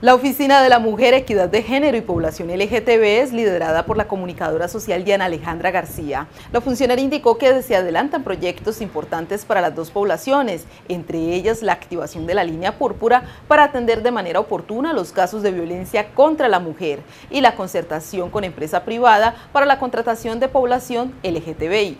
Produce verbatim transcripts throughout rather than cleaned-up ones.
La Oficina de la Mujer, Equidad de Género y Población L G T B es liderada por la comunicadora social Diana Alejandra García. La funcionaria indicó que se adelantan proyectos importantes para las dos poblaciones, entre ellas la activación de la línea púrpura para atender de manera oportuna los casos de violencia contra la mujer y la concertación con empresa privada para la contratación de población L G T B I.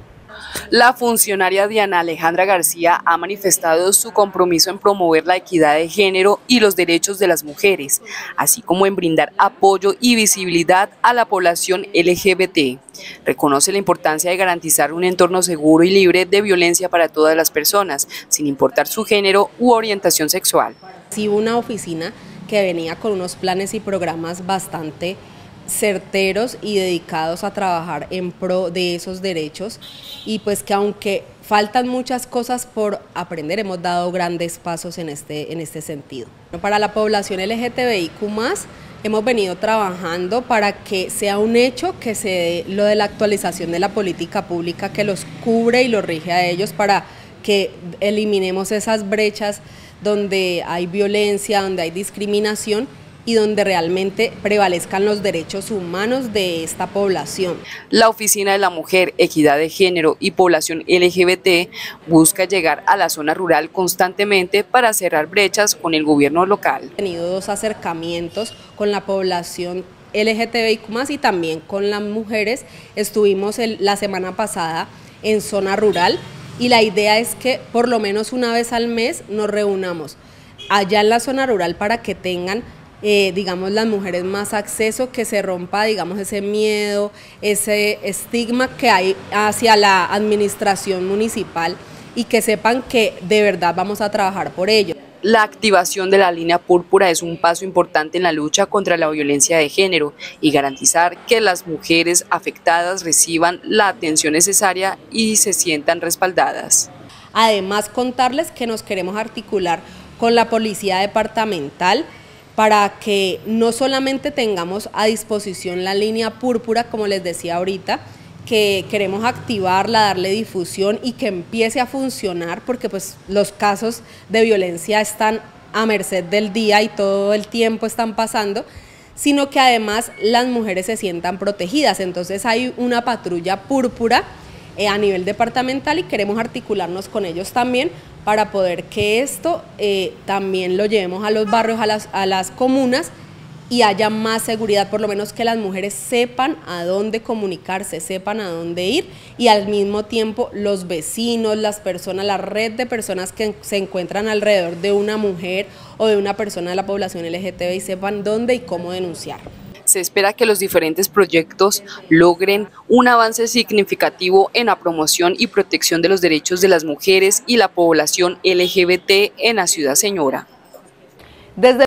La funcionaria Diana Alejandra García ha manifestado su compromiso en promover la equidad de género y los derechos de las mujeres, así como en brindar apoyo y visibilidad a la población L G B T. Reconoce la importancia de garantizar un entorno seguro y libre de violencia para todas las personas, sin importar su género u orientación sexual. Sí, una oficina que venía con unos planes y programas bastante certeros y dedicados a trabajar en pro de esos derechos, y pues que aunque faltan muchas cosas por aprender, hemos dado grandes pasos en este, en este sentido. Para la población L G T B I Q más, hemos venido trabajando para que sea un hecho que se dé lo de la actualización de la política pública que los cubre y los rige a ellos, para que eliminemos esas brechas donde hay violencia, donde hay discriminación, y donde realmente prevalezcan los derechos humanos de esta población. La Oficina de la Mujer, Equidad de Género y Población L G B T busca llegar a la zona rural constantemente para cerrar brechas con el gobierno local. Hemos tenido dos acercamientos con la población L G T B I Q más, y también con las mujeres. Estuvimos el, la semana pasada en zona rural, y la idea es que por lo menos una vez al mes nos reunamos allá en la zona rural para que tengan Eh, digamos, las mujeres más acceso, que se rompa, digamos, ese miedo, ese estigma que hay hacia la administración municipal, y que sepan que de verdad vamos a trabajar por ello. La activación de la línea púrpura es un paso importante en la lucha contra la violencia de género y garantizar que las mujeres afectadas reciban la atención necesaria y se sientan respaldadas. Además, contarles que nos queremos articular con la policía departamental para que no solamente tengamos a disposición la línea púrpura, como les decía ahorita, que queremos activarla, darle difusión y que empiece a funcionar, porque pues los casos de violencia están a merced del día y todo el tiempo están pasando, sino que además las mujeres se sientan protegidas. Entonces hay una patrulla púrpura eh, a nivel departamental, y queremos articularnos con ellos también para poder que esto eh, también lo llevemos a los barrios, a las, a las comunas, y haya más seguridad, por lo menos que las mujeres sepan a dónde comunicarse, sepan a dónde ir, y al mismo tiempo los vecinos, las personas, la red de personas que se encuentran alrededor de una mujer o de una persona de la población L G T B I sepan dónde y cómo denunciar. Se espera que los diferentes proyectos logren un avance significativo en la promoción y protección de los derechos de las mujeres y la población L G B T en la Ciudad Señora. Desde